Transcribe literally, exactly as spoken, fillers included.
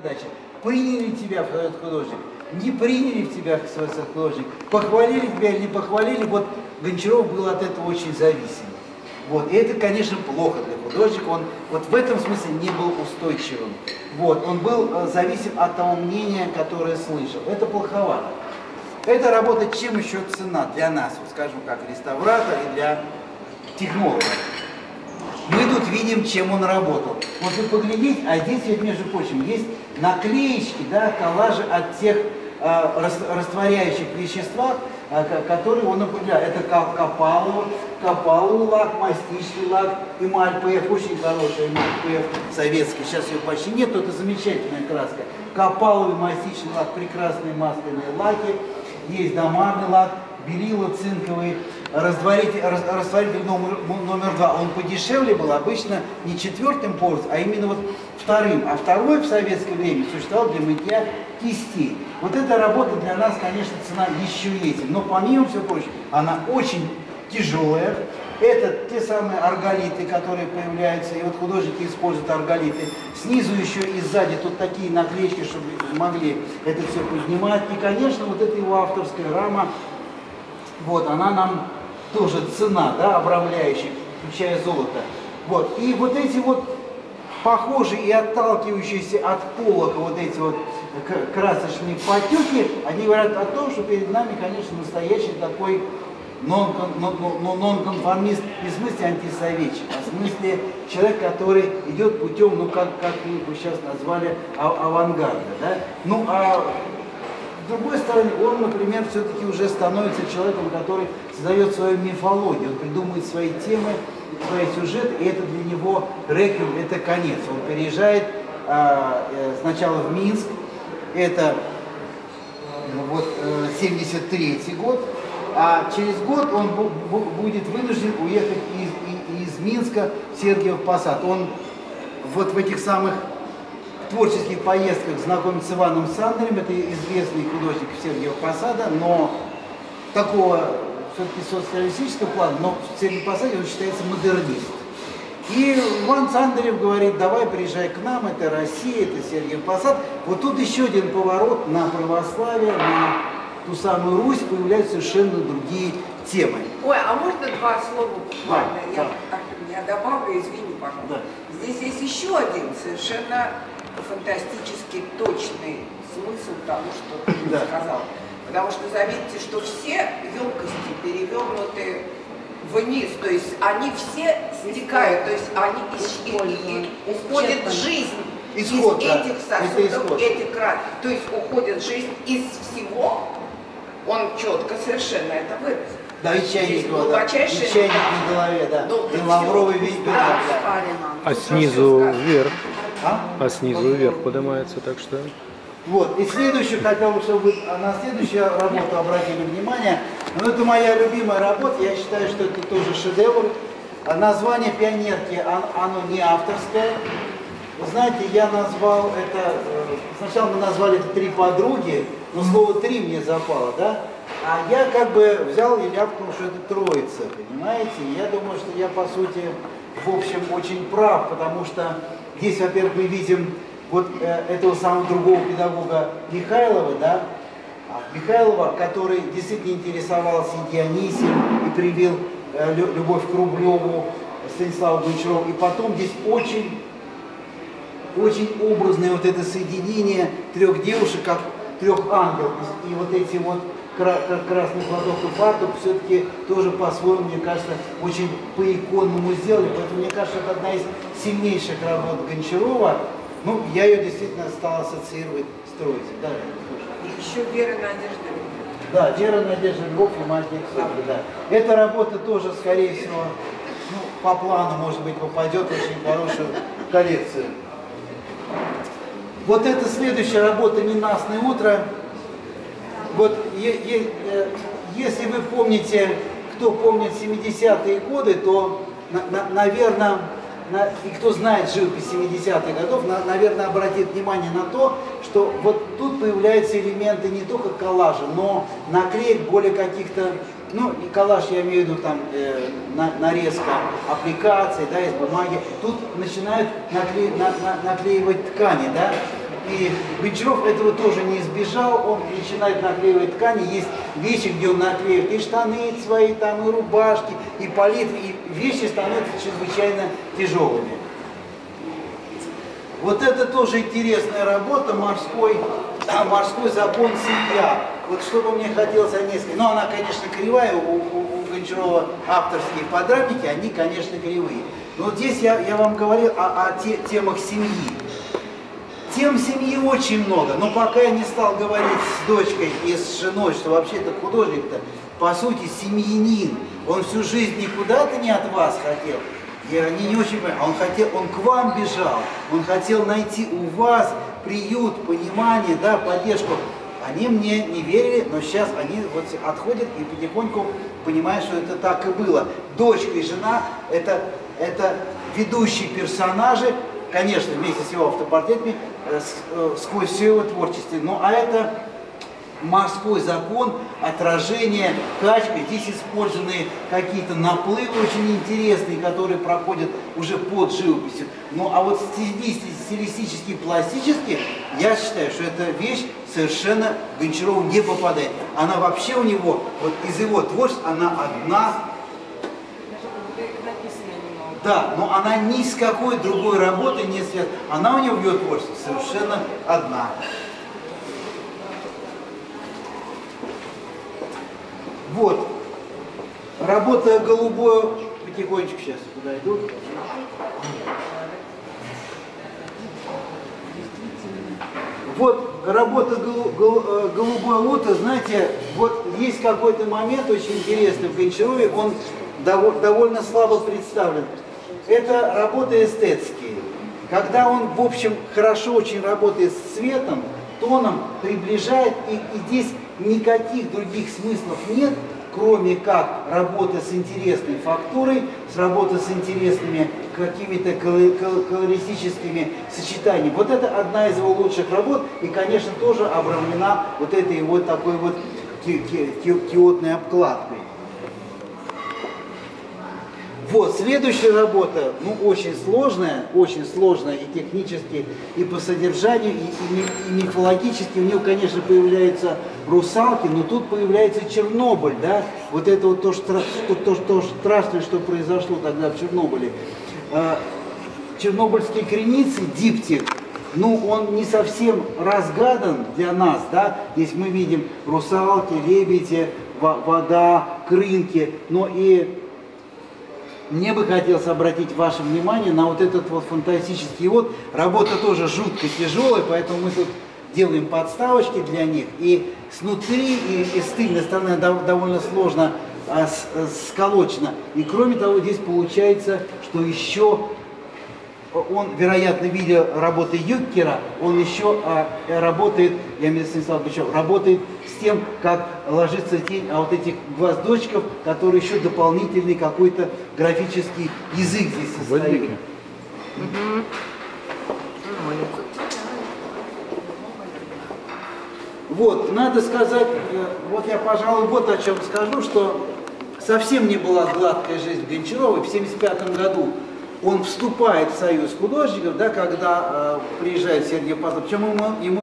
передача. Приняли тебя в свой художник, не приняли в тебя в свой художник, похвалили тебя или не похвалили, вот Гончаров был от этого очень зависим. Вот. И это, конечно, плохо для художника, он вот в этом смысле не был устойчивым. Вот. Он был э, зависим от того мнения, которое слышал. Это плоховато. Эта работа чем еще цена для нас, вот, скажем, как реставратор и для технолога. Мы тут видим, чем он работал. Вот вы поглядите, а здесь, ведь, между прочим, есть наклеечки, да, коллажи от тех э, растворяющих веществах, э, которые он употребляет. Это копаловый, копаловый лак, мастичный лак, эмаль пэ эф, очень хорошая эмаль пэ эф советский, сейчас ее почти нет, но это замечательная краска. Копаловый, мастичный лак, прекрасные масляные лаки, есть домарный лак, белила цинковый. Растворитель, растворитель номер, номер два, он подешевле был, обычно не четвертым пользовался, а именно вот вторым. А второй в советское время существовал для мытья кистей. Вот эта работа для нас, конечно, цена еще этим. Но помимо всего прочего, она очень тяжелая. Это те самые арголиты, которые появляются, и вот художники используют арголиты. Снизу еще и сзади тут такие наклеечки, чтобы могли это все поднимать. И, конечно, вот эта его авторская рама, вот, она нам тоже цена, да, обрамляющая, включая золото. Вот. И вот эти вот похожие и отталкивающиеся от полока вот эти вот красочные потеки, они говорят о том, что перед нами, конечно, настоящий такой нонконформист, не в смысле антисоветчик, а в смысле человек, который идет путем, ну как, как вы сейчас назвали, авангарда. Да? Ну а с другой стороны, он, например, все-таки уже становится человеком, который создает свою мифологию, он придумывает свои темы, свои сюжеты, и это для него реквием, это конец. Он переезжает а, сначала в Минск, это вот семьдесят третий год, а через год он будет вынужден уехать из, из Минска в Сергиев Посад. Он вот в этих самых творческих поездках знакомится с Иваном Сандером, это известный художник Сергиева Посада, но такого все-таки социалистического плана, но в Сергиеве Посаде он считается модернист. И Иван Сандерев говорит: давай приезжай к нам, это Россия, это Сергиев Посад. Вот тут еще один поворот на православие, на ту самую Русь, появляются совершенно другие темы. Ой, а можно два слова буквально? Да, я, да. я добавлю, извини, пожалуйста. Да. Здесь есть еще один совершенно фантастически точный смысл того, что ты да. сказал. Потому что заметьте, что все емкости перевернуты вниз, то есть они все стекают, то есть они и, и, и, уходит жизнь исход, из да. этих сосудов, этих крат, то есть уходит жизнь из всего, он четко совершенно это выразил. Да, и чайник, да. И чайник на голове, да, ну, и лавровый весь да, да. А снизу вверх, а? а снизу вверх поднимается, так что... Вот, и следующую, хотел бы, чтобы вы на следующую работу обратили внимание, но это моя любимая работа, я считаю, что это тоже шедевр. Название «Пионерки», оно не авторское. Вы знаете, я назвал это, сначала мы назвали это «Три подруги», но слово «три» мне запало, да? А я как бы взял и ляпнул, что это троица, понимаете? И я думаю, что я, по сути, в общем, очень прав, потому что здесь, во-первых, мы видим вот э, этого самого другого педагога Михайлова, да, Михайлова, который действительно интересовался и Дионисием, и привил э, любовь к Рублеву, Станиславу Гончарову. И потом здесь очень, очень образное вот это соединение трех девушек, как трех ангелов. И, и вот эти вот кра красный платок и фартук все-таки тоже по-своему, мне кажется, очень по-иконному сделали. Поэтому, мне кажется, это одна из сильнейших работ Гончарова. Ну, я ее действительно стал ассоциировать с троицей. Да, и еще Вера, Надежда, Любовь. Да, Вера, Надежда, Любовь и Мальчик Софья, да. Эта работа тоже, скорее всего, ну, по плану, может быть, попадет в очень хорошую коллекцию. Вот это следующая работа «Ненастное утро». Вот, е е э, если вы помните, кто помнит семидесятые годы, то, на на наверное, На, и кто знает живопись семидесятых годов, на, наверное, обратит внимание на то, что вот тут появляются элементы не только коллажа, но наклеек более каких-то, ну, и коллаж я имею в виду там э, на, нарезка аппликаций, да, из бумаги. Тут начинают накле, на, на, наклеивать ткани, да. И Гончаров этого тоже не избежал, он начинает наклеивать ткани, есть вещи, где он наклеивает и штаны свои, там, и рубашки, и палитры, и вещи становятся чрезвычайно тяжелыми. Вот это тоже интересная работа, морской, морской закон семья. Вот что бы мне хотелось о ней сказать. Ну, она, конечно, кривая, у, у, у Гончарова авторские подрамники, они, конечно, кривые. Но вот здесь я, я вам говорил о, о те, темах семьи. Тем семьи очень много, но пока я не стал говорить с дочкой и с женой, что вообще-то художник-то, по сути, семьянин. Он всю жизнь никуда-то не от вас хотел. И они не очень понимают, он хотел, он к вам бежал, он хотел найти у вас приют, понимание, да, поддержку. Они мне не верили, но сейчас они вот отходят и потихоньку понимают, что это так и было. Дочка и жена это, это ведущие персонажи, конечно, вместе с его автопортретами, э, э, сквозь все его творчество. Ну а это морской закон, отражение, качка. Здесь использованы какие-то наплывы очень интересные, которые проходят уже под живописью. Ну а вот стилистически, пластически, я считаю, что эта вещь совершенно Гончарову не попадает. Она вообще у него, вот из его творчества, она одна. Да, но она ни с какой другой работой не связана. Она у него в его творчестве совершенно одна. Вот. Работа голубое, потихонечку сейчас куда идут. Вот работа голу, гол, голубое лото, знаете, вот есть какой-то момент очень интересный в Гончарове, он дов, довольно слабо представлен. Это работы эстетские. Когда он, в общем, хорошо очень работает с цветом, тоном, приближает, и, и здесь никаких других смыслов нет, кроме как работа с интересной фактурой, с работой с интересными какими-то колористическими сочетаниями. Вот это одна из его лучших работ, и, конечно, тоже обрамлена вот этой вот такой вот киотной обкладкой. Вот, следующая работа, ну, очень сложная, очень сложная и технически, и по содержанию, и, и, и мифологически. У него, конечно, появляются русалки, но тут появляется Чернобыль, да, вот это вот то, что, то, то страшное, что произошло тогда в Чернобыле. А, чернобыльские креницы, диптих, ну, он не совсем разгадан для нас, да, здесь мы видим русалки, лебеди, вода, крынки, но и... Мне бы хотелось обратить ваше внимание на вот этот вот фантастический вот. Работа тоже жутко тяжелая, поэтому мы тут делаем подставочки для них. И снутри, и, и с тыльной стороны довольно сложно а, с, сколочено. И кроме того, здесь получается, что еще он, вероятно, видя работы Юккера, он еще а, работает, я имею в виду Станислав Бычев, работает с тем, как ложится тень а вот этих гвоздочков, которые еще дополнительный какой-то графический язык здесь состоит. Угу. Вот, надо сказать, вот я, пожалуй, вот о чем скажу, что совсем не была гладкая жизнь Гончарова. В семьдесят пятом году он вступает в союз художников, да, когда э, приезжает Сергей Павлович, причем ему, ему